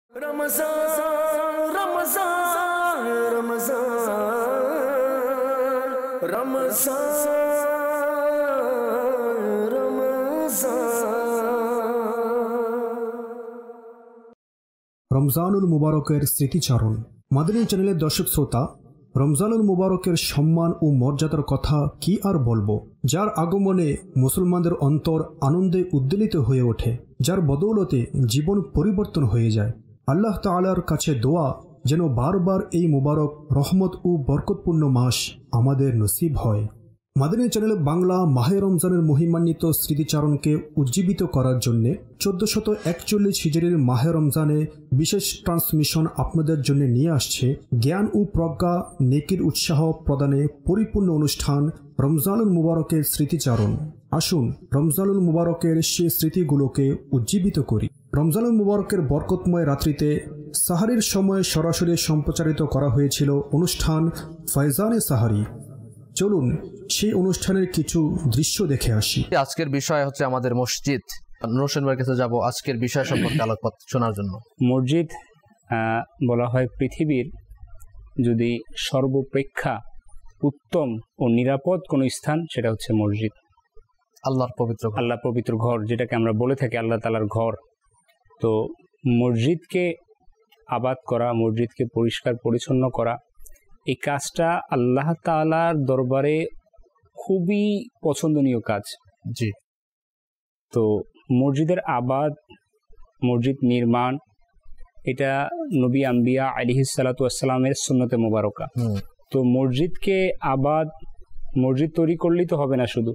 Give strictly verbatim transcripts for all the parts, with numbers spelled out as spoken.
रमज़ान रमज़ान रमज़ान रमज़ान रमज़ान रमज़ानुल मुबारकेर स्मृतिचारण मादनी चैनेलेर दर्शक श्रोता रमज़ानुल मुबारकेर सम्मान और मर्यादार कथा कि आर बोलबो जार आगमने मुसलमानदेर अंतर आनंदे उद्वेलित हये ओठे जार बदौलते जीवन परिवर्तन हये जाय। आल्लाह ताआलार काछे दोया जेन बार बार এই मुबारक रहमत ও बरकतपूर्ण मास आमादेर नसीब हय। मादनी चैनेल बांगला माहे रमजानेर महिमान्वित स्मृतिचारणके उज्जीवित करार जन्य चौदशत एकचल्लिश हिजरिर माहे रमजाने विशेष ट्रांसमिशन आपनादेर जन्य निये आसछे ज्ञान ओ प्रज्ञा नेकिर उत्साह प्रदाने परिपूर्ण अनुष्ठान रमजानुल मुबारकेर स्मृतिचारण। आसुन रमजानुल मुबारकेर सेई स्मृतिगुलोके उज्जीवित करी। रमजानुल मुबारकेर बरकतमय रात्रिते साहारिर समय सरासरि सम्प्रचारित करा हयेछिलो अनुष्ठान फैजाने साहारी। চলুন সেই অনুষ্ঠানের কিছু দৃশ্য দেখে আসি। আজকের বিষয় হচ্ছে আমাদের মসজিদ। নূরুল ভাইয়ের কাছে যাব আজকের বিষয় সম্পর্কে আলোকপাত শোনার জন্য। মসজিদ বলা হয় পৃথিবীর যদি সর্বাপেক্ষা উত্তম ও নিরাপদ কোনো স্থান সেটা হচ্ছে মসজিদ। আল্লাহর পবিত্র আল্লাহ পবিত্র ঘর যেটাকে আমরা বলে থাকি আল্লাহ তাআলার ঘর। তো মসজিদকে আবাদ করা, মসজিদকে পরিষ্কার পরিচ্ছন্ন করা, এই কাজটা আল্লাহ তাআলার দরবারে খুবই পছন্দনীয় কাজ। জি। তো মসজিদের আবাদ, মসজিদ নির্মাণ এটা নবী আম্বিয়া আলাইহিস সালাতু ওয়াস সালামের সুন্নতে মুবারকা। তো মসজিদকে আবাদ, মসজিদ তৈরি করলেই তো হবে না, শুধু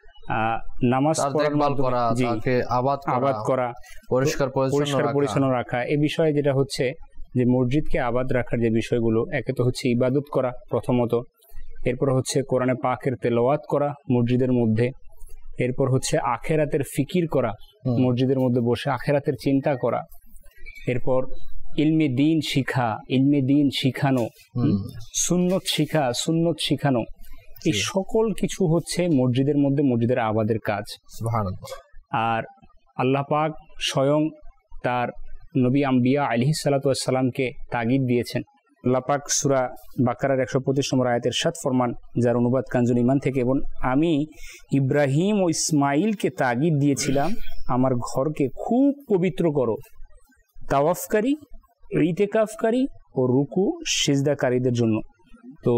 নামাজ দেখভাল করা, তাকে আবাদ আবাদ করা, পরিষ্কার পরিচ্ছন্ন রাখা, এই বিষয়ে যেটা হচ্ছে যে মসজিদকে আবাদ রাখার যে বিষয়গুলো, একে তো হচ্ছে ইবাদত করা প্রথমত, এরপর হচ্ছে কোরআনে পাকের তেলাওয়াত করা মসজিদের মধ্যে, এরপর হচ্ছে আখেরাতের ফিকির করা, মসজিদের মধ্যে বসে আখেরাতের চিন্তা করা, এরপর ইলমে দিন শিখা, ইলমে দিন শিখানো, সুন্নত শিখা, সুন্নত শিখানো, এই সকল কিছু হচ্ছে মসজিদের মধ্যে মসজিদের আবাদের কাজ। সুবহানাল্লাহ। আর আল্লাহ পাক স্বয়ং তার নবী আম্বিয়া আলাইহিস সালাতু ওয়াস সালামকে তাগিদ দিয়েছেন। আল্লাহ পাক সূরা বাকারার একশো পঁচিশ নম্বর আয়াতের সাত ফরমান, যার অনুবাদ কানজুল ঈমান থেকে, এবং আমি ইব্রাহিম ও ইসমাইলকে তাগিদ দিয়েছিলাম আমার ঘরকে খুব পবিত্র করো তাওয়াফকারী, ইতিকাফকারী ও রুকু সিজদাকারীদের জন্য। তো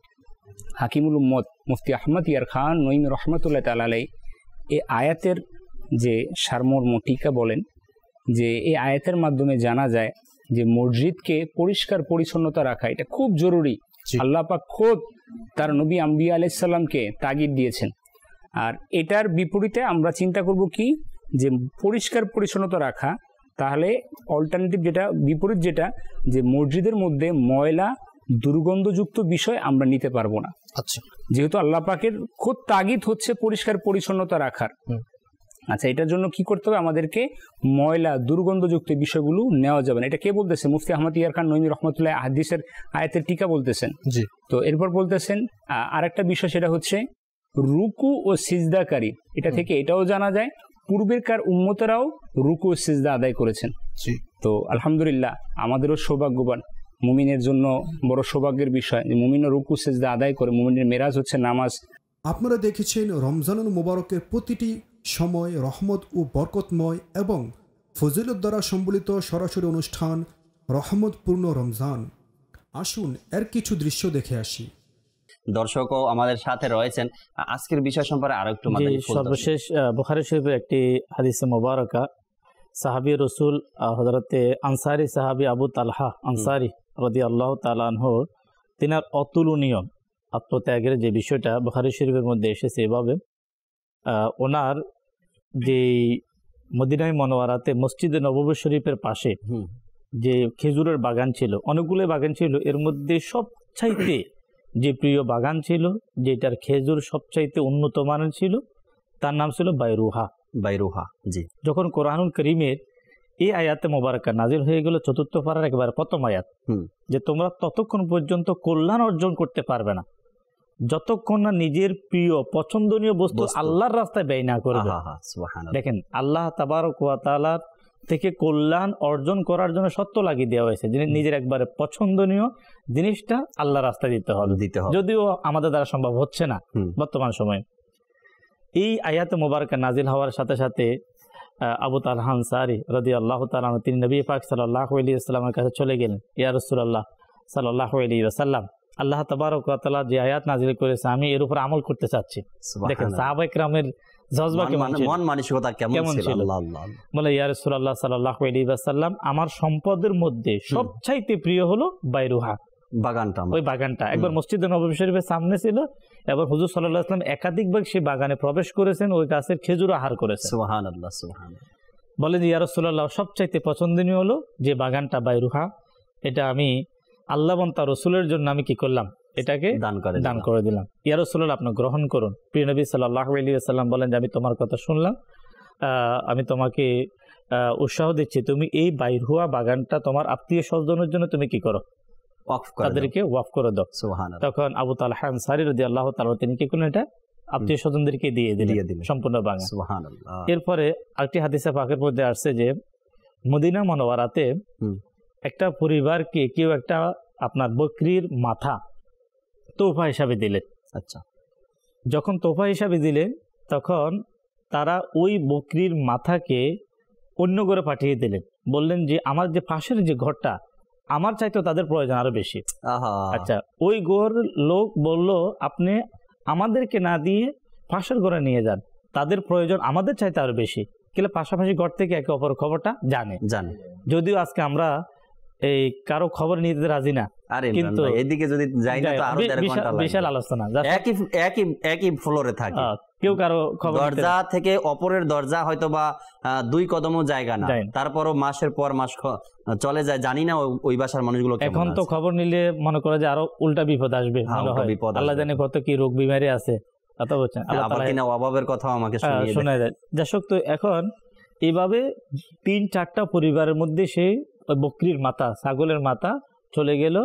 হাকিমুল উম্মত মুফতি আহমদ ইয়ার খান নঈম রহমতুল্লাহ তাআলা আলাইহি এই আয়াতের যে সারমর্ম টিকা বলেন যে এই আয়াতের মাধ্যমে জানা যায় যে মসজিদকে পরিষ্কার পরিচ্ছন্নতা রাখা এটা খুব জরুরি। আল্লাহ পাক খোদ তার নবী আম্বিয়া আলাইহিস সালামকে তাগিদ দিয়েছেন। আর এটার বিপরীতে আমরা চিন্তা করব কি, যে পরিষ্কার পরিচ্ছন্নতা রাখা, তাহলে অল্টারনেটিভ যেটা, বিপরীত যেটা, যে মসজিদের মধ্যে ময়লা দুর্গন্ধযুক্ত বিষয় আমরা নিতে পারবো না। আচ্ছা, যেহেতু আল্লাহ পাকের খোদ তাগিদ হচ্ছে পরিষ্কার পরিচ্ছন্নতা রাখার। আচ্ছা, এটার জন্য কি করতে হবে, আমাদেরকে ময়লা দুর্গন্ধযুক্ত বিষয়গুলো নেওয়া যাবে না। এটা কে বলতেছে? মুফতি আহমদ ইয়ার খান নঈমি রহমতুল্লাহ হাদিসের আয়াতের টিকা বলতেছেন। জি। তো এরপর বলতেছেন আরেকটা বিষয়, সেটা হচ্ছে রুকু ও সিজদাকারী। এটা থেকে এটাও জানা যায় পূর্বেরকার উম্মতেরাও রুকু ও সিজদা আদায় করেছেন। জি। তো আলহামদুলিল্লাহ আমাদেরও সৌভাগ্যবান, মুমিনের জন্য বড় সৌভাগ্যের বিষয় যে মুমিনও রুকু সিজদা আদায় করে। মুমিনের মেরাজ হচ্ছে নামাজ। আপনারা দেখেছেন রমজানুল মুবারকের প্রতিটি সময় রহমত ও বরকতময় এবং ফজিলত দ্বারা সম্বলিত সরাসরি অনুষ্ঠান রহমতপূর্ণ রমজান। আসুন এর কিছু দৃশ্য দেখে আসি। দর্শকও আমাদের সাথে রয়েছেন, আজকের বিষয় সম্পর্কে আরো একটু মাদানী। সর্বশেষ বুখারী শরীফের একটি হাদিসে মুবারাকা, সাহাবী রাসূল হযরতে আনসারী সাহাবী আবু তালহা আনসারী রাদিয়াল্লাহু তাআলা আনহু, তিনার অতুলনীয় আত্মত্যাগের যে বিষয়টা বুখারী শরীফের মধ্যে এসেছে এভাবে, ওনার যে মদিনায় মনোয়ারাতে মসজিদে নববী শরীফের পাশে যে খেজুরের বাগান ছিল, অনেকগুলো বাগান ছিল, এর মধ্যে সবচাইতে যে প্রিয় বাগান ছিল, যেটার খেজুর সবচাইতে উন্নত মানের ছিল, তার নাম ছিল বাইরুহা। বাইরুহা, জি। যখন কোরআনুল কারীমের এই আয়াতে মোবারকা নাজিল হয়ে গেল, চতুর্থ পারার একবার প্রথম আয়াত, যে তোমরা ততক্ষণ পর্যন্ত কল্যাণ অর্জন করতে পারবে না যতক্ষণ না নিজের প্রিয় পছন্দনীয় বস্তু আল্লাহর রাস্তায় ব্যয় না করবে। দেখেন আল্লাহ তাবারক ওয়া তাআলার থেকে কল্যাণ অর্জন করার জন্য সত্য লাগিয়ে দেওয়া হয়েছে, যিনি নিজের একবারে পছন্দনীয় জিনিসটা আল্লাহ রাস্তায় দিতে হবে দিতে হবে যদিও আমাদের দ্বারা সম্ভব হচ্ছে না বর্তমান সময়ে। এই আয়াতে মোবারকা নাজিল হওয়ার সাথে সাথে আবু তালহা আনসারী রাদিয়াল্লাহু তাআলা আনহু তিনি নবী পাক সাল্লাল্লাহু আলাইহি ওয়াসাল্লামের কাছে চলে গেলেন। ইয়া রাসূলুল্লাহ সাল্লাল্লাহু আলাইহি ওয়াসাল্লাম, আল্লাহ তাবারক ওয়া তাআলা যে আয়াত নাজিল করেছে আমি এর উপর আমল করতে চাচ্ছি। দেখেন সাহাবায়ে কেরামের জজবা কেমন ছিল, মন মানসিকতা কেমন ছিল। বলে ইয়া রাসূলুল্লাহ সাল্লাল্লাহু আলাইহি ওয়াসাল্লাম, আমার সম্পদের মধ্যে সবচাইতে প্রিয় হলো বাইরুহা, বাগানটা। ওই বাগানটা একবার মসজিদে নববী শরীফের সামনে ছিল এবং হুজুর সাল্লাল্লাহু আলাইহি ওয়াসাল্লাম একাধিকবার সেই বাগানে প্রবেশ করেছেন, ওই গাছের খেজুর আহার করেছেন। সুবহানাল্লাহ সুবহানাল্লাহ। বলেন ইয়া রাসূলুল্লাহ, সবচাইতে পছন্দনীয় হলো যে বাগানটা বাইরুহা, এটা আমি আল্লাহ এবং তার রাসূলের জন্য আমি কি করলাম, এটাকে দান করে দান করে দিলাম। ইয়া রাসূলুল্লাহ, আপনি গ্রহণ করুন। প্রিয় নবী সাল্লাল্লাহু আলাইহি ওয়াসাল্লাম বলেন যে আমি তোমার কথা শুনলাম, আমি তোমাকে উৎসাহ দিচ্ছি, তুমি এই বাইরুহা বাগানটা তোমার আত্মীয় স্বজনের জন্য তুমি কি করো, তাদেরকে ওয়াকফ করে দাও। তখন আবু তালহা আনসারী রাদিয়াল্লাহু তাআলা তিনি কি করলেন, এটা আত্মীয় স্বজনদেরকে দিয়ে দিলেন সম্পূর্ণ বাগান। এরপরে আরেকটি হাদিসে পাকের মধ্যে আসছে যে মদিনা মুনাওয়ারাতে একটা পরিবারকে কেউ একটা আপনার বকরির মাথা তোহফা হিসাবে দিলেন। আচ্ছা, যখন তোহফা হিসাবে দিলেন তখন তারা ওই বকরির মাথাকে অন্য ঘরে পাঠিয়ে দিলেন, বললেন যে আমার যে পাশের যে ঘরটা আমার চাইতে তাদের প্রয়োজন আরো বেশি। আচ্ছা, ওই ঘর লোক বলল আপনি আমাদেরকে না দিয়ে পাশের ঘরে নিয়ে যান, তাদের প্রয়োজন আমাদের চাইতে আরো বেশি। কিন্তু পাশাপাশি ঘর থেকে একে অপর খবরটা জানে জানে যদিও আজকে আমরা এই কারো খবর নিতে রাজি না, কিন্তু এদিকে যদি যাই না তো আরো দেড় ঘন্টা লাগে। বিশাল আলোচনা, একই একই একই ফ্লোরে থাকে, কেউ কারো খবর দরজা থেকে অপরের দরজা হয়তো বা দুই কদমও জায়গা না, তারপরও মাসের পর মাস চলে যায়, জানি না ওই বাসার মানুষগুলো। এখন তো খবর নিলে মনে করে যে আরো উল্টা বিপদ আসবে, আল্লাহ জানে কত কি রোগ বিমারি আছে, কথা বলছেন অভাবের কথা আমাকে শোনা যায়। দর্শক, তো এখন এইভাবে তিন চারটা পরিবারের মধ্যে সে ওই বকরির মাথা, ছাগলের মাথা চলে গেল,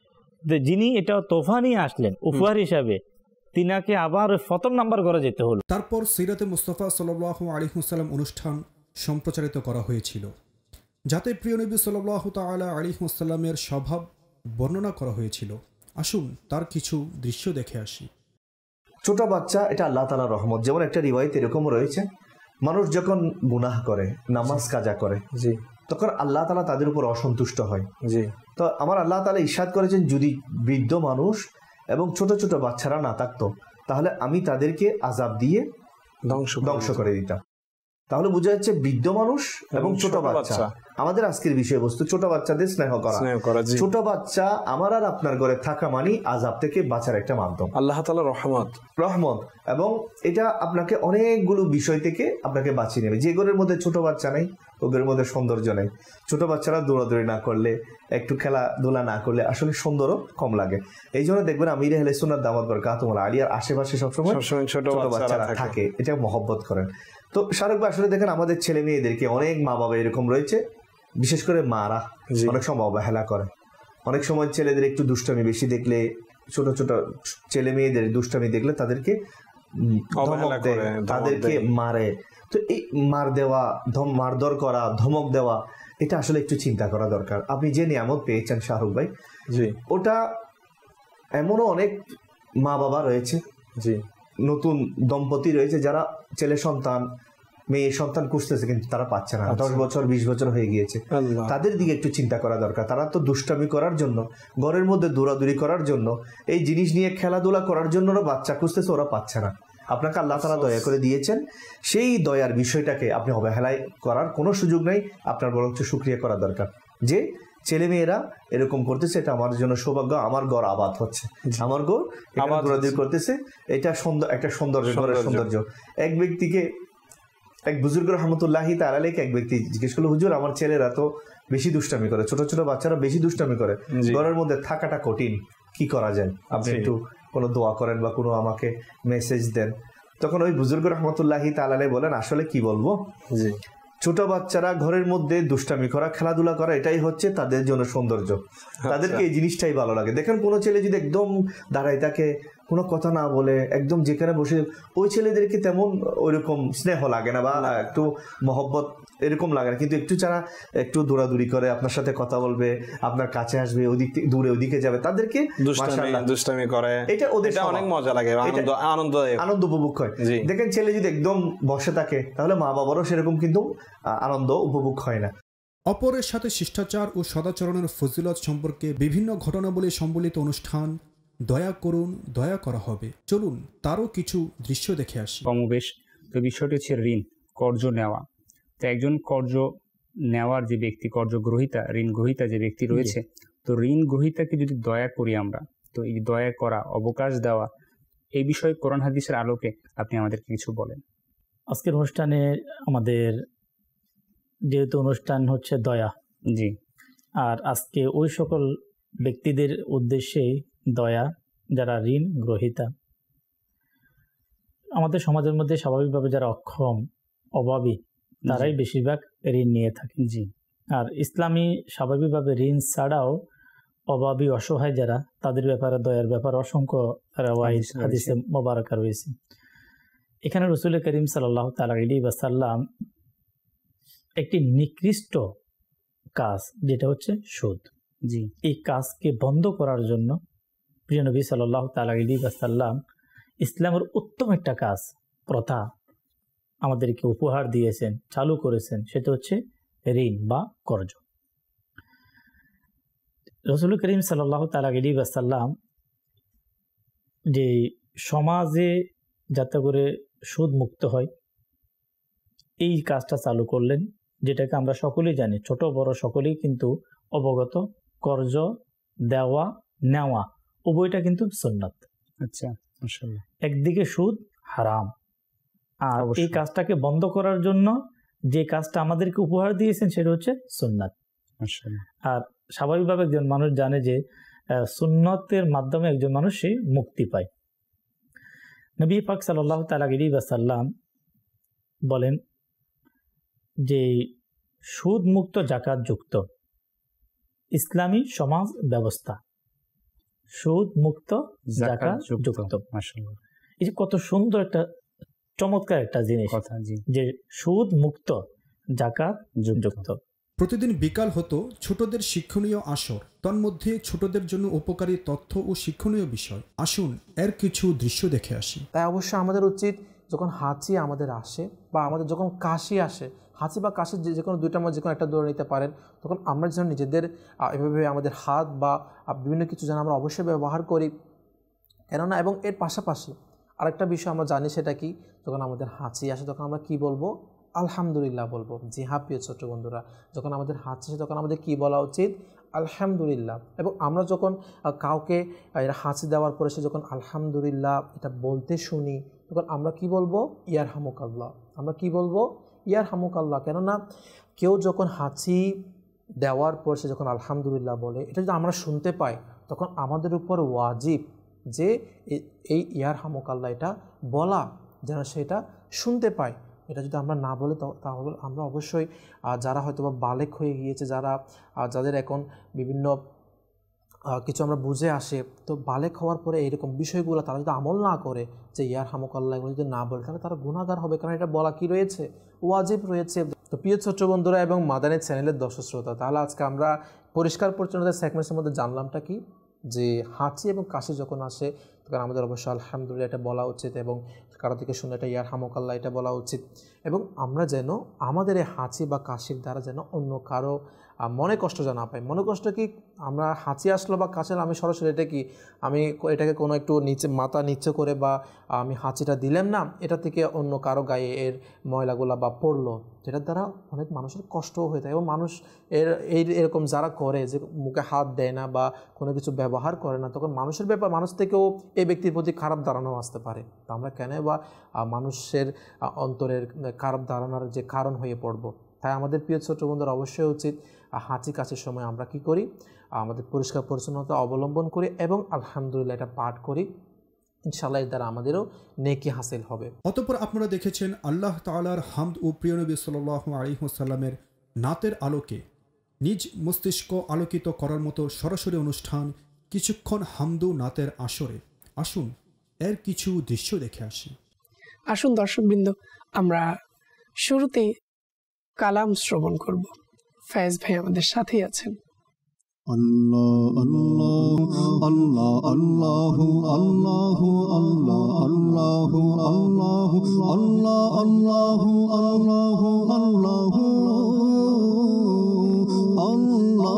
যিনি এটা তোফা নিয়ে আসলেন উপহার হিসাবে, তিনাকে আবার প্রথম নাম্বার করে যেতে হলো। তারপর সিরাতে মুস্তাফা সাল্লাল্লাহু আলাইহি ওয়াসাল্লাম অনুষ্ঠান সম্প্রচারিত করা হয়েছিল, যাতে প্রিয় নবী সাল্লাল্লাহু তাআলা আলাইহি ওয়াসাল্লামের স্বভাব বর্ণনা করা হয়েছিল। আসুন তার কিছু দৃশ্য দেখে আসি। ছোট বাচ্চা এটা আল্লাহ তাআলার রহমত। যেমন একটা রিওয়ায়াত এরকম রয়েছে, মানুষ যখন গুনাহ করে, নামাজ কাজা করে, জি, তখন আল্লাহ তাআলা তাদের উপর অসন্তুষ্ট হয়। জি, তো আমার আল্লাহ তাআলা ইরশাদ করেছেন, যদি বৃদ্ধ মানুষ এবং ছোট ছোট বাচ্চারা না থাকতো তাহলে আমি তাদেরকে আযাব দিয়ে ধ্বংস ধ্বংস করে দিতাম। তাহলে বোঝা যাচ্ছে বৃদ্ধ মানুষ এবং ছোট বাচ্চা, আমাদের আজকের বিষয়বস্তু ছোট বাচ্চাদের স্নেহ করা। ছোট বাচ্চা আমার আর আপনার ঘরে থাকা মানে আযাব থেকে বাঁচার একটা মাধ্যম, আল্লাহ তাআলার রহমত রহমত এবং এটা আপনাকে অনেকগুলো বিষয় থেকে আপনাকে বাঁচিয়ে নেবে। যে ঘরের মধ্যে ছোট বাচ্চা নেই ওদের মধ্যে সৌন্দর্য নেই। ছোট বাচ্চারা দৌড়াদৌড়ি না করলে, একটু খেলাধুলা না করলে আসলে সুন্দরও কম লাগে। এই জন্য দেখবেন আমির আহলে সুন্নাত দামাত বরকাতুহুল আলিয়ার আশেপাশে সবসময় ছোট বাচ্চারা থাকে, এটা মহব্বত করেন। তো শাহরুখ ভাই, আসলে দেখেন আমাদের ছেলে মেয়েদেরকে অনেক মা বাবা এরকম রয়েছে, বিশেষ করে মারা অনেক সময় অবহেলা করে। অনেক সময় ছেলেদের একটু দুষ্টামি বেশি দেখলে, ছোট ছোট ছেলে মেয়েদের দুষ্টামি দেখলে তাদেরকে ধমক দেয়, তাদেরকে মারে। তো এই মার দেওয়া, মারধর করা, ধমক দেওয়া, এটা আসলে একটু চিন্তা করা দরকার। আপনি যে নিয়ামত পেয়েছেন শাহরুখ ভাই, জি, ওটা এমনও অনেক মা বাবা রয়েছে, জি, নতুন দম্পতি রয়েছে যারা ছেলে সন্তান মেয়ে সন্তান খুঁজতেছে কিন্তু তারা পাচ্ছে না, দশ বছর বিশ বছর হয়ে গিয়েছে। তাদের দিকে একটু চিন্তা করা দরকার। তারা তো দুষ্টামি করার জন্য, ঘরের মধ্যে দৌড়াদৌড়ি করার জন্য, এই জিনিস নিয়ে খেলাধুলা করার জন্য ওরা বাচ্চা খুঁজতেছে, ওরা পাচ্ছে না। আপনাকে আল্লাহ তাআলা দয়া করে দিয়েছেন, সেই দয়ার বিষয়টাকে আপনি অবহেলায় করার কোনো সুযোগ নেই। আপনার বরঞ্চ শুকরিয়া করা দরকার যে ছেলে মেয়েরা এরকম করতেছে, এটা আমার জন্য সৌভাগ্য, আমার ঘর আবাদ হচ্ছে, আমার ঘর দৌড়াদৌড়ি করতেছে, এটা সুন্দর একটা সৌন্দর্য, ঘরের সৌন্দর্য। এক ব্যক্তিকে, এক বুজুর্গ রহমতুল্লাহি তাআলা আলাইহি এক ব্যক্তি জিজ্ঞেস করলো, হুজুর আমার ছেলেরা তো বেশি দুষ্টামি করে, ছোট ছোট বাচ্চারা বেশি দুষ্টামি করে, ঘরের মধ্যে থাকাটা কঠিন, কি করা যায়? আপনি একটু কোনো দোয়া করেন বা কোনো আমাকে মেসেজ দেন। তখন ওই বুজুর্গ রহমতুল্লাহি তাআলা আলাইহি বলেন, আসলে কি বলবো, জি, ছোট বাচ্চারা ঘরের মধ্যে দুষ্টামি করা, খেলাধুলা করা, এটাই হচ্ছে তাদের জন্য সৌন্দর্য। তাদেরকে এই জিনিসটাই ভালো লাগে। দেখেন কোনো ছেলে যদি একদম দাঁড়ায় থাকে, কোনো কথা না বলে একদম যেখানে বসে, ওই ছেলেদেরকে তেমন ওইরকম স্নেহ লাগে না বা একটু মহব্বত এরকম লাগে না, কিন্তু একটু যারা একটু দৌড়াদৌড়ি করে, আপনার সাথে কথা বলবে, আপনার কাছে আসবে, ওদিক দূরে ওদিকে যাবে, তাদেরকে দুষ্টামি করে, এটা ওদের অনেক মজা লাগে, আনন্দ আনন্দ আনন্দ উপভোগ হয়। দেখেন ছেলে যদি একদম বসে থাকে তাহলে মা বাবারও সেরকম কিন্তু আনন্দ উপভোগ হয় না। অপরের সাথে শিষ্টাচার ও সদাচরণের ফজিলত সম্পর্কে বিভিন্ন ঘটনাবলী সম্বলিত অনুষ্ঠান দয়া করুন দয়া করা হবে, চলুন তারও কিছু দৃশ্য দেখে আসি। কমবেশ তো বিষয়টি হচ্ছে ঋণ কর্জ নেওয়া। তো একজন কর্জ নেওয়ার যে ব্যক্তি, কর্জ গ্রহীতা, ঋণ গ্রহীতা যে ব্যক্তি রয়েছে, তো ঋণ গ্রহীতাকে যদি দয়া করি আমরা, তো এই দয়া করা, অবকাশ দেওয়া, এই বিষয়ে কোরআন হাদিসের আলোকে আপনি আমাদেরকে কিছু বলেন। আজকের অনুষ্ঠানে আমাদের যেহেতু অনুষ্ঠান হচ্ছে দয়া, জি, আর আজকে ওই সকল ব্যক্তিদের উদ্দেশ্যে দয়া যারা ঋণ গ্রহীতা। আমাদের সমাজের মধ্যে স্বাভাবিকভাবে যারা অক্ষম, অভাবী, তারাই বেশিরভাগ ঋণ নিয়ে থাকে। জি, আর ইসলামী স্বাভাবিকভাবে ঋণ ছাড়াও অভাবী, অসহায় যারা, তাদের ব্যাপারে দয়ার ব্যাপারে অসংখ্য রাওয়ায়েত হাদিসে মোবারকা রয়েছে। এখানে রাসূল করিম সাল্লাল্লাহু তাআলা আলাইহি ওয়াসাল্লাম একটি নিকৃষ্ট কাজ, যেটা হচ্ছে সুদ, জি, এই কাজকে বন্ধ করার জন্য প্রিয় নবী সাল্লাল্লাহু তাআলা আলাইহি ওয়াসাল্লাম ইসলামের উত্তম একটা কাজ, প্রথা আমাদেরকে উপহার দিয়েছেন, চালু করেছেন, সেটা হচ্ছে ঋণ বা কর্জ। রাসূল করিম সাল্লাল্লাহু তাআলা আলাইহি ওয়াসাল্লাম যে সমাজে যাতে করে সুদ মুক্ত হয় এই কাজটা চালু করলেন, যেটাকে আমরা সকলেই জানি, ছোট বড় সকলেই কিন্তু অবগত। কর্জ দেওয়া নেওয়া উভয়টা কিন্তু সুন্নাত। আচ্ছা, মাশাআল্লাহ। একদিকে সুদ হারাম, আর এই কাজটাকে বন্ধ করার জন্য যে কাজটা আমাদেরকে উপহার দিয়েছেন সেটা হচ্ছে সুন্নাত। মাশাআল্লাহ। আর স্বাভাবিকভাবে একজন মানুষ জানে যে সুন্নতের মাধ্যমে একজন মানুষ সে মুক্তি পায়। নবী পাক সাল্লাল্লাহু তাআলা আলাইহি ওয়াসাল্লাম বলেন যে সুদ মুক্ত জাকাত যুক্ত ইসলামী সমাজ ব্যবস্থা, সুদ মুক্ত জাকাত যুক্ত। মাশাআল্লাহ, এই যে কত সুন্দর একটা চমৎকার একটা জিনিস কথা, জি, যে সুদ মুক্ত জাকাত যুক্ত। প্রতিদিন বিকাল হতো ছোটদের শিক্ষণীয় আসর, তন্মধ্যে ছোটদের জন্য উপকারী তথ্য ও শিক্ষণীয় বিষয়। আসুন এর কিছু দৃশ্য দেখে আসি। তাই অবশ্য আমাদের উচিত যখন হাঁচি আমাদের আসে বা আমাদের যখন কাশি আসে, হাঁচি বা কাশি যে কোনো দুইটার মধ্যে যে কোনো একটা ধরে নিতে পারেন, তখন আমরা যেন নিজেদের এভাবে আমাদের হাত বা বিভিন্ন কিছু যেন আমরা অবশ্যই ব্যবহার করি। কেননা এবং এর পাশাপাশি আরেকটা বিষয় আমরা জানি, সেটা কি, যখন আমাদের হাঁচি আসে তখন আমরা কি বলবো? আলহামদুলিল্লাহ বলবো। জি হ্যাঁ প্রিয় ছোট্ট বন্ধুরা, যখন আমাদের হাঁচি আসে তখন আমাদের কি বলা উচিত? আলহামদুলিল্লাহ। এবং আমরা যখন কাউকে এরা হাঁচি দেওয়ার পরে সে যখন আলহামদুলিল্লাহ এটা বলতে শুনি, তখন আমরা কি বলবো? ইয়ার হামুকাল্লাহ। আমরা কি বলবো? ইয়ার হামুকাল্লাহ। কেননা কেউ যখন হাঁচি দেওয়ার পর সে যখন আলহামদুলিল্লাহ বলে, এটা যদি আমরা শুনতে পাই তখন আমাদের উপর ওয়াজিব যে এই ইয়ার হামুকাল্লাহ এটা বলা, যেন সেটা শুনতে পায়। এটা যদি আমরা না বলে তাহলে আমরা অবশ্যই যারা হয়তো বা বালেক হয়ে গিয়েছে, যারা যাদের এখন বিভিন্ন কিছু আমরা বুঝে আসে, তো বালেক হওয়ার পরে এইরকম বিষয়গুলো তারা যদি আমল না করে, যে ইয়ার হামুকাল্লাহ এগুলো যদি না বলে, তাহলে তারা গুনাহগার হবে, কারণ এটা বলা কি রয়েছে? ওয়াজিব রয়েছে। তো প্রিয় ছোট্ট বন্ধুরা এবং মাদানী চ্যানেলের দর্শক শ্রোতা, তাহলে আজকে আমরা পরিষ্কার পরিচ্ছন্নতার সেগমেন্টের মধ্যে জানলামটা কি, যে হাঁচি এবং কাশি যখন আসে তখন আমাদের অবশ্যই আলহামদুলিল্লাহ এটা বলা উচিত, এবং কারো থেকে শুনে এটা ইয়ার হামুকাল্লাহ এটা বলা উচিত। এবং আমরা যেন আমাদের এই হাঁচি বা কাশির দ্বারা যেন অন্য কারো মনে কষ্ট যেন না পাই। মনে কষ্ট কি, আমরা হাঁচি আসলো বা কাশি, আমি সরাসরি এটা কি আমি এটাকে কোনো একটু নিচে মাথা নিচে করে বা আমি হাঁচিটা দিলাম না, এটা থেকে অন্য কারো গায়ে এর ময়লাগুলা বা পড়লো, যেটার দ্বারা অনেক মানুষের কষ্টও হয়ে থাকে। এবং মানুষ এর এই এরকম যারা করে, যে মুখে হাত দেয় না বা কোনো কিছু ব্যবহার করে না, তখন মানুষের ব্যাপার মানুষ থেকেও এই ব্যক্তির প্রতি খারাপ ধারণাও আসতে পারে। তো আমরা কেন বা মানুষের অন্তরের খারাপ ধারণার যে কারণ হয়ে পড়বো। তাই আমাদের প্রিয় ছোট বন্ধুরা অবশ্যই উচিত হাঁচি কাশির সময় আমরা কি করি, আমাদের পরিষ্কার পরিচ্ছন্নতা অবলম্বন করি এবং আলহামদুলিল্লাহ এটা পাঠ করি। ইনশাআল্লাহ এর দ্বারা আমাদেরও নেকি হাসিল হবে। অতঃপর আপনারা দেখেছেন আল্লাহ তাআলার হামদ ও প্রিয় নবী সাল্লাল্লাহু আলাইহি ওয়াসাল্লামের নাতের আলোকে নিজ মস্তিষ্ক আলোকিত করার মতো সরাসরি অনুষ্ঠান কিছুক্ষণ হামদু নাতের আসরে। আসুন এর কিছু দৃশ্য দেখে আসি। আসুন দর্শকবৃন্দ, আমরা শুরুতে কালাম শ্রবণ করব। ফয়েজ ভাই আমাদের সাথেই আছেন। Allah Allah Allah Allah Allah Allah Allah Allah Allah Allah Allah Allah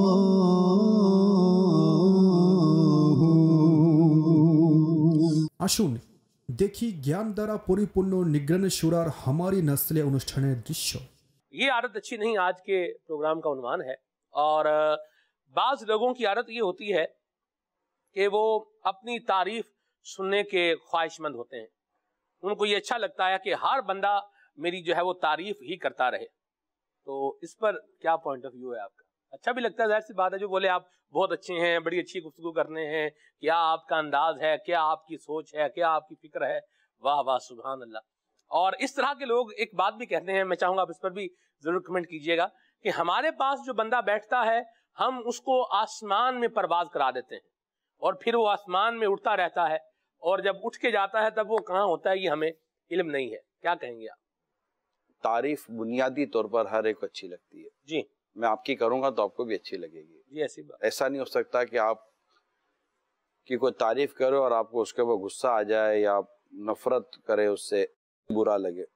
আসুন দেখি জ্ঞান দ্বারা পরিপূর্ণ নিগ্রানে সুরার हमारी नस्ल অনুষ্ঠানের দৃশ্য। ये आदत अच्छी नहीं आज के प्रोग्राम का उन्वान है, और बाज लोगों की आदत ये होती है कि वो अपनी तारीफ सुनने के ख्वाहिशमंद होते हैं। उनको ये अच्छा लगता है कि हर बंदा मेरी जो है वो तारीफ ही करता रहे। तो इस पर क्या पॉइंट ऑफ व्यू है आपका? अच्छा भी लगता है, जाहिर सी बात है, जो बोले आप बहुत अच्छे हैं, बड़ी अच्छी गुफ्तगू करने हैं, क्या आपका अंदाज है, क्या आपकी सोच है, क्या आपकी फिक्र है, वाह वाह सुभान अल्लाह। और इस तरह के लोग एक बात भी कहते हैं, मैं चाहूंगा आप इस पर भी जरूर कमेंट कीजिएगा, कि हमारे पास जो बंदा बैठता है हम उसको आसमान में परवाज करा देते हैं, और फिर वो आसमान में उड़ता रहता है, और जब उठ के जाता है तब वो कहाँ होता है ये हमें इल्म नहीं है। क्या कहेंगे आप? तारीफ बुनियादी तौर पर हर एक को अच्छी लगती है जी, मैं आपकी करूंगा तो आपको भी अच्छी लगेगी जी, ऐसी बात। ऐसा नहीं हो सकता कि आप की कोई तारीफ करो और आपको उसके ऊपर गुस्सा आ जाए या आप नफरत करे, उससे बुरा लगे।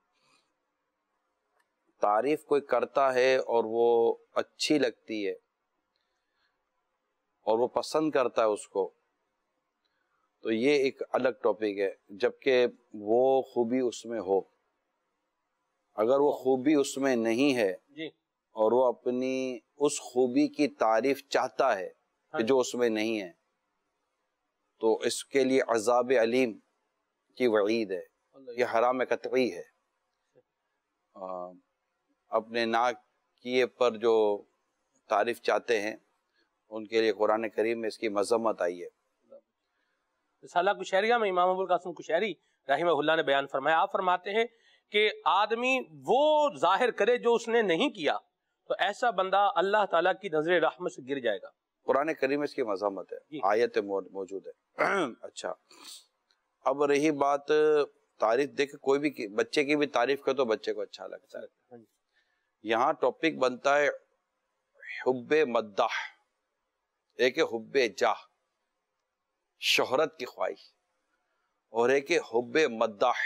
तारीफ कोई करता है और वो अच्छी लगती है और वो पसंद करता है उसको, तो ये एक अलग टॉपिक है, जबकि वो खूबी उसमें हो। अगर वो खूबी उसमें नहीं है जी, और वो अपनी उस खूबी की तारीफ चाहता है कि जो उसमें नहीं है, तो इसके लिए अज़ाब अलीम की वईद है, ये हराम कतई है। आ, अपने ना किए पर जो तारीफ चाहते हैं उनके लिए कुरान करीम में इसकी मज़म्मत आई है। रिसाला कुशैरिया में इमाम अबुल कासिम कुशैरी रहिमहुल्लाह ने बयान फरमाया, आप फरमाते हैं कि आदमी वो जाहिर करे जो उसने नहीं किया, तो ऐसा बंदा अल्लाह ताला की नजर रहमत से गिर जाएगा। कुरान करीम में इसकी मज़म्मत है, आयत मौजूद है। अच्छा, अब रही बात तारीफ, देख कोई भी बच्चे की भी तारीफ कर तो बच्चे को अच्छा लगता है। यहाँ टॉपिक बनता है हुब्बे मद्दाह, एक है हुब्बे जाह, शोहरत की ख्वाहिश, और एक है हुब्बे मद्दाह,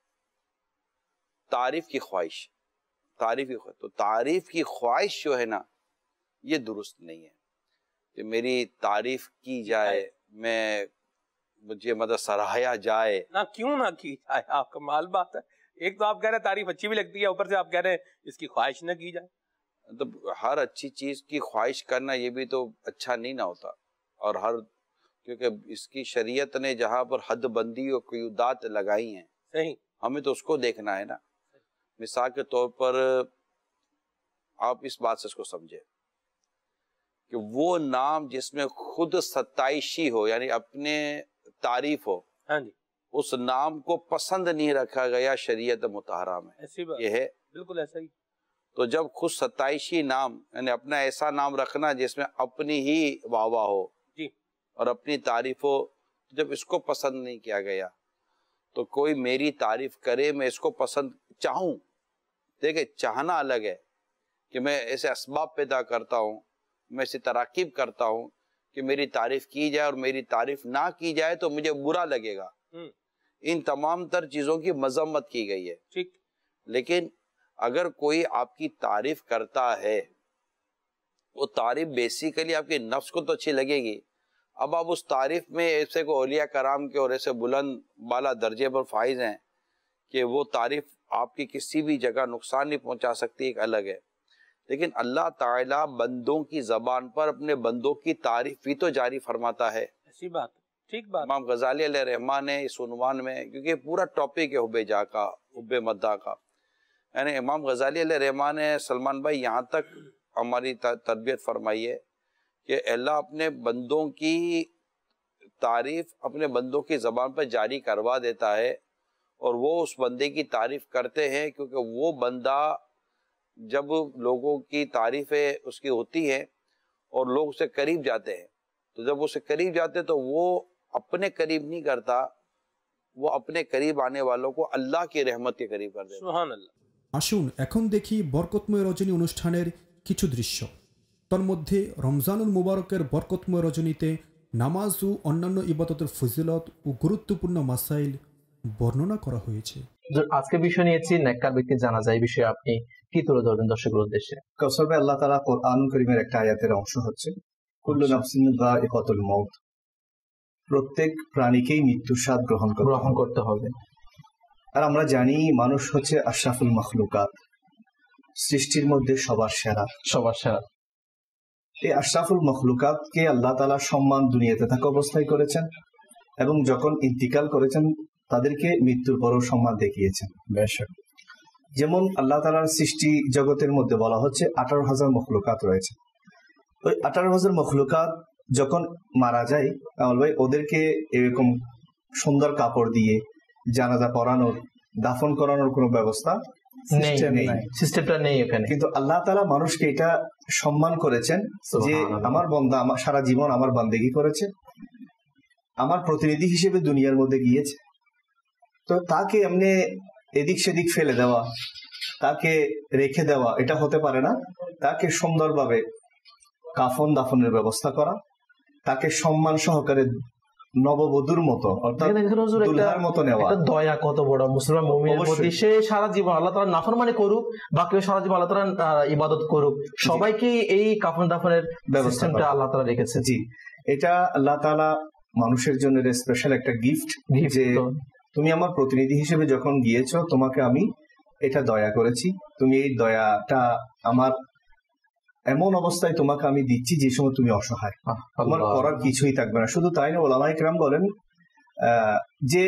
तारीफ की ख्वाहिश। तारीफ की ख्वाहिश, तो तारीफ की ख्वाहिश जो है ना, ये दुरुस्त नहीं है कि मेरी तारीफ की जाए, मैं मुझे मतलब सराहाया जाए ना, क्यों ना की जाए। आपका माल बात है, एक तो आप कह रहे हैं तारीफ अच्छी भी लगती है, ऊपर से आप कह रहे हैं इसकी ख्वाहिश ना की जाए। तो हर अच्छी चीज की ख्वाहिश करना ये भी तो अच्छा नहीं ना होता। और हर, क्योंकि इसकी शरीयत ने जहाँ पर हद बंदी और क़यूदात लगाई हैं, सही, हमें तो उसको देखना है ना। मिसाल के तौर पर आप इस बात से इसको समझे कि वो नाम जिसमें खुद सत्ताईशी हो, यानी अपने तारीफ हो, हाँ जी, उस नाम को पसंद नहीं रखा गया शरीयत मुताहरा में। ऐसी बात ये है, बिल्कुल ऐसा ही। तो जब खुद सत्ताईशी नाम, यानी अपना ऐसा नाम रखना जिसमें अपनी ही वाह वाह हो जी, और अपनी तारीफ हो, जब इसको पसंद नहीं किया गया, तो कोई मेरी तारीफ करे, मैं इसको पसंद चाहूं, देखिए चाहना अलग है कि मैं ऐसे असबाब पैदा करता हूँ, मैं ऐसी तराकीब करता हूँ कि मेरी तारीफ की जाए, और मेरी तारीफ ना की जाए तो मुझे बुरा लगेगा। इन तमाम तर चीजों की मजम्मत की गई है, ठीक। लेकिन अगर कोई आपकी तारीफ करता है, वो तारीफ बेसिकली आपके नफ्स को तो अच्छी लगेगी। अब आप उस तारीफ में ऐसे को औलिया कराम के और ऐसे बुलंद बाला दर्जे पर फाइज हैं कि वो तारीफ आपकी किसी भी जगह नुकसान नहीं पहुंचा सकती, एक अलग है। लेकिन अल्लाह ताला बंदों की जबान पर अपने बंदों की तारीफ भी तो जारी फरमाता है। ऐसी बात, ठीक बात। इमाम गजाली अलैहि रहमान ने इस उन्वान में, क्योंकि पूरा टॉपिक है हुब्बे जा का, हुब्बे मद्दा का, यानी इमाम गजाली अलैहि रहमान ने, सलमान भाई, यहाँ तक हमारी तरबियत फरमाई है कि अल्लाह अपने बंदों की तारीफ अपने बंदों की जबान पर जारी करवा देता है, और वो उस बंदे की तारीफ करते हैं, क्योंकि वो बंदा जब लोगों की तारीफें उसकी होती हैं और लोग उसे करीब जाते हैं, तो जब उसे करीब जाते हैं तो वो अपने करीब नहीं करता, वो अपने करीब आने वालों को अल्लाह की रहमत के करीब कर देता है। सुभान अल्लाह। আসুন এখন দেখি বরকতময় রজনী অনুষ্ঠানের কিছু দৃশ্য। তন্মধ্যে রমজানুল মুবারকের বরকতময় রজনীতে নামাজ ও অন্যান্য ইবাদতের ফজিলত ও গুরুত্বপূর্ণ মাসাইল বর্ণনা করা হয়েছে। আজকে বিষয় নিয়েছি নেককার ব্যক্তি জানা যায়, এই বিষয়ে আপনি কি তুলে ধরবেন দর্শকের উদ্দেশ্যে? কাউসার ভাই, আল্লাহ তাআলা কোরআন কারীমের একটা আয়াতের অংশ হচ্ছে কুল্লু নাফসিন যায়িকাতুল মাউত, প্রত্যেক প্রাণীকেই মৃত্যুর স্বাদ গ্রহণ গ্রহণ করতে হবে। আর আমরা জানি মানুষ হচ্ছে আশরাফুল মাখলুকাত, সৃষ্টির মধ্যে সবার সেরা সবার সেরা এই আশরাফুল মখলুকাতকে আল্লাহ তাআলা সম্মান দুনিয়াতে থাকা অবস্থায় করেছেন এবং যখন ইন্তিকাল করেছেন তাদেরকে মৃত্যুর পরও সম্মান দেখিয়েছেন। যেমন আল্লাহ তাআলার সৃষ্টি জগতের মধ্যে বলা হচ্ছে আঠারো হাজার মখলুকাত রয়েছে। ওই আঠারো হাজার মখলুকাত যখন মারা যায় কামাল ভাই, ওদেরকে এরকম সুন্দর কাপড় দিয়ে জানাজা পড়ানোর, দাফন করানোর কোনো ব্যবস্থা সিস্টেমটা নেই এখানে। কিন্তু আল্লাহ তাআলা মানুষকে এটা সম্মান করেছেন যে আমার বান্দা আমার সারা জীবন আমার বান্দেগি করেছে, আমার প্রতিনিধি হিসেবে দুনিয়ার মধ্যে গিয়েছে, তো তাকে এমনি এদিক সেদিক ফেলে দেওয়া, তাকে রেখে দেওয়া এটা হতে পারে না। তাকে সুন্দরভাবে কাফন দাফনের ব্যবস্থা করা, তাকে সম্মান সহকারে নববধূর মতো অর্থাৎ দুলহার মতো নেওয়া। দয়া কত বড় মুসলমান মুমিনের প্রতি, সে সারা জীবন আল্লাহ তাআলা নাফরমানি করুক বা কেউ সারা জীবন আল্লাহ তাআলা ইবাদত করুক, সবাইকে এই কাফন দাফনের ব্যবস্থাটা আল্লাহ তাআলা রেখেছে। জি, এটা আল্লাহ তাআলা মানুষের জন্য স্পেশাল একটা গিফট, যে তুমি আমার প্রতিনিধি হিসেবে যখন গিয়েছো তোমাকে আমি এটা দয়া করেছি, তুমি এই দয়াটা আমার এমন অবস্থায় তোমাকে আমি দিচ্ছি যে সময় তুমি অসহায়, তোমার করার কিছুই থাকবে না। শুধু তাই না, ওলামায়ে কেরাম বলেন আহ যে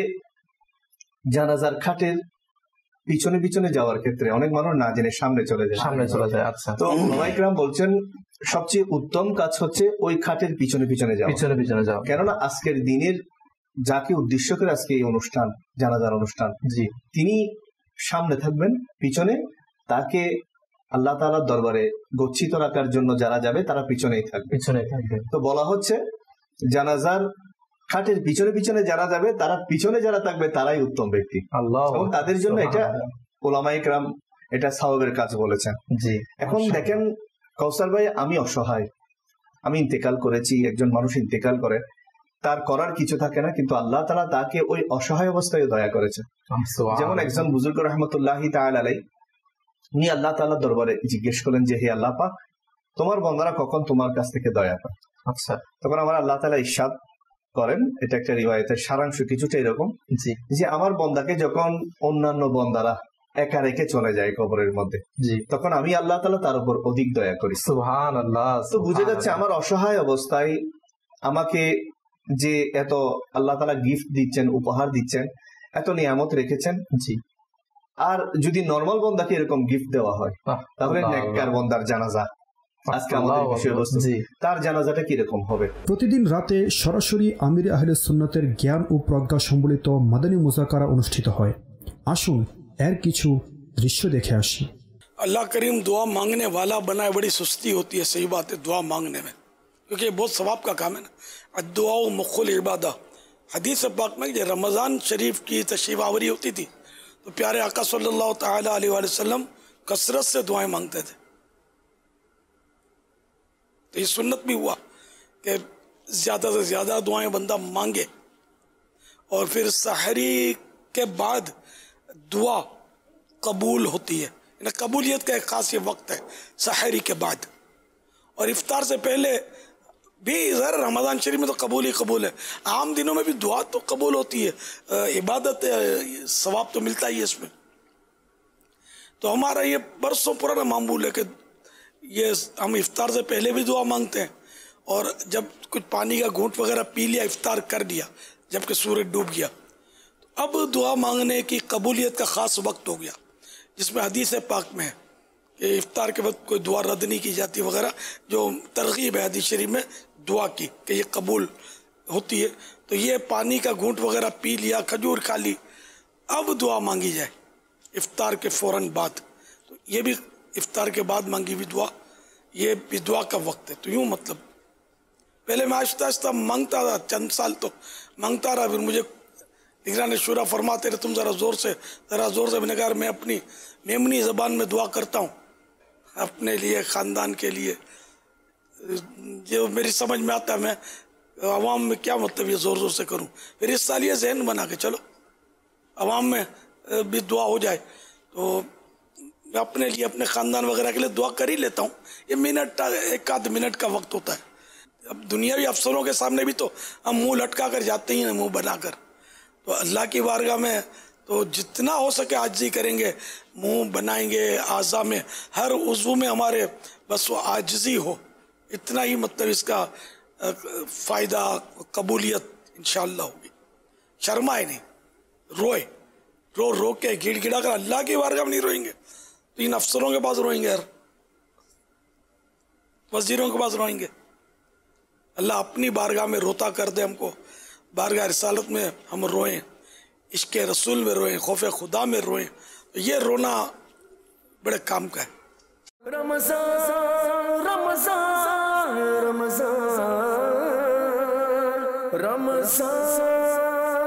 জানাজার খাটের পিছনে পিছনে যাওয়ার ক্ষেত্রে অনেক মানুষ না জেনে সামনে চলে যায় সামনে চলে যায় আচ্ছা, তো ওলামায়ে কেরাম বলছেন সবচেয়ে উত্তম কাজ হচ্ছে ওই খাটের পিছনে পিছনে যাওয়া, পিছনে পিছনে যাওয়া। কেননা আজকের দিনের যাকে উদ্দেশ্য করে আজকে এই অনুষ্ঠান, জানাজার অনুষ্ঠান, জি তিনি সামনে থাকবেন, পিছনে তাকে আল্লাহ তাআলার দরবারে গচ্ছিত রাখার জন্য যারা যাবে তারা পিছনেই থাকবে পিছনেই থাকবে তো বলা হচ্ছে জানাজার খাটের পিছনে পিছনে যারা যাবে তারা পিছনে যারা থাকবে তারাই উত্তম ব্যক্তি। আল্লাহ এবং তাদের জন্য এটা ওলামায়ে কেরাম এটা সওয়াবের কাজ বলেছেন। জি, এখন দেখেন কাউসার ভাই, আমি অসহায়, আমি ইন্তেকাল করেছি, একজন মানুষ ইন্তেকাল করে তার করার কিছু থাকে না, কিন্তু আল্লাহ তাআলা তাকে ওই অসহায় অবস্থায় দয়া করেছে। যেমন একজন বুজুর্গ রাহমাতুল্লাহি তাআলা আলাইহি, উনি আল্লাহ তাআলার দরবারে জিজ্ঞেস করলেন যে হে আল্লাহ পাক, তোমার বান্দারা কখন তোমার কাছ থেকে দয়া পায়? আচ্ছা, তখন আমার আল্লাহ তাআলা ইরশাদ করেন, এটা একটা রিওয়ায়াতের সারাংশ কিছুটা এরকম, জি যে আমার বান্দাকে যখন অন্যান্য বান্দারা একা রেখে চলে যায় কবরের মধ্যে, জি তখন আমি আল্লাহ তাআলা তার উপর অধিক দয়া করি। সুবহানাল্লাহ। তো বুঝে যাচ্ছে আমার অসহায় অবস্থায় আমাকে যে এত আল্লাহ তাআলা গিফট দিচ্ছেন, উপহার দিচ্ছেন, এত নিয়ামত রেখেছেন। জি, আর যদি নরমাল বান্দাকে এরকম গিফট দেওয়া হয় তাহলে নেককার বান্দার জানাজা, আজকে আমাদের বিষয়বস্তু, তার জানাজাটা কিরকম হবে? প্রতিদিন রাতে সরাসরি আমির আহলে সুন্নতের জ্ঞান ও প্রজ্ঞা সম্বলিত মাদানী মুজাকারা অনুষ্ঠিত হয়। আসুন এর কিছু দৃশ্য দেখে আসি। अल्लाह करीम दुआ मांगने वाला बनाए, बड़ी सुस्ती होती है, सही बात है दुआ मांगने में, क्योंकि ये बहुत सवाब का काम है ना। दुआ मुख्कुल इबादा, हदीस पाक में जब रमज़ान शरीफ की तशरीफ आवरी होती थी तो प्यारे आका सल्लल्लाहु ताला अलैहि वसल्लम कसरत से दुआएं मांगते थे। तो ये सुन्नत भी हुआ कि ज़्यादा से ज़्यादा दुआएं बंदा मांगे, और फिर सहरी के बाद दुआ कबूल होती है। कबूलियत का एक खास ये वक्त है सहरी के बाद, और इफ्तार से पहले भी ज़र रमज़ान शरीफ में तो कबूल ही कबूल है, आम दिनों में भी दुआ तो कबूल होती है, इबादत सवाब तो मिलता ही है इसमें। तो हमारा ये बरसों पुराना मामूल है कि ये हम इफ्तार से पहले भी दुआ मांगते हैं, और जब कुछ पानी का घूंट वगैरह पी लिया, इफ्तार कर दिया जबकि सूरज डूब गया, तो अब दुआ मांगने की कबूलियत का ख़ास वक्त हो गया, जिसमें हदीस पाक में है कि इफ्तार के वक्त कोई दुआ रद्द नहीं की जाती वगैरह, जो तरगीब है हदीस शरीफ में दुआ की कि ये कबूल होती है। तो ये पानी का घूंट वगैरह पी लिया, खजूर खा ली, अब दुआ मांगी जाए इफ्तार के फ़ौरन बाद, तो ये भी इफ्तार के बाद मांगी हुई दुआ, ये भी दुआ का वक्त है। तो यूँ मतलब पहले मैं आहिस्ता आहिस्ता मांगता था, चंद साल तो मांगता रहा, फिर मुझे निगरान शुरा फरमाते रहे तुम ज़रा ज़ोर से ज़रा ज़ोर से। मैंने कहा मैं अपनी मेमनी ज़बान में दुआ करता हूँ अपने लिए, ख़ानदान के लिए। जो मेरी समझ में आता है मैं अवाम में क्या मतलब ये ज़ोर ज़ोर से करूँ। फिर इस साल ये जहन बना के चलो अवाम में भी दुआ हो जाए। तो मैं अपने लिए, अपने ख़ानदान वगैरह के लिए दुआ कर ही लेता हूँ। ये मिनट, एक आध मिनट का वक्त होता है। अब दुनियावी अफसरों के सामने भी तो हम मुंह लटका कर जाते ही हैं, मुंह बनाकर। तो अल्लाह की बारगाह में तो जितना हो सके आजिज़ी करेंगे, मुंह बनाएंगे, आज़ा में हर उज़्व में हमारे बस वो आजिज़ी हो, इतना ही मतलब इसका फ़ायदा, कबूलियत इंशाअल्लाह होगी। शर्माए नहीं, रोए, रो रो के गिड़गिड़ा कर अल्लाह की बारगाह में नहीं रोएंगे तो इन अफसरों के पास रोएंगे यार, वजीरों के पास रोएंगे। अल्लाह अपनी बारगाह में रोता कर दे हमको, बारगाह रिसालत में हम रोएं, इश्क़ रसूल में रोएं, खौफ खुदा में रोएं। तो ये रोना बड़े काम का है। रमज़ान रमज़ान रमज़ान रमज़ान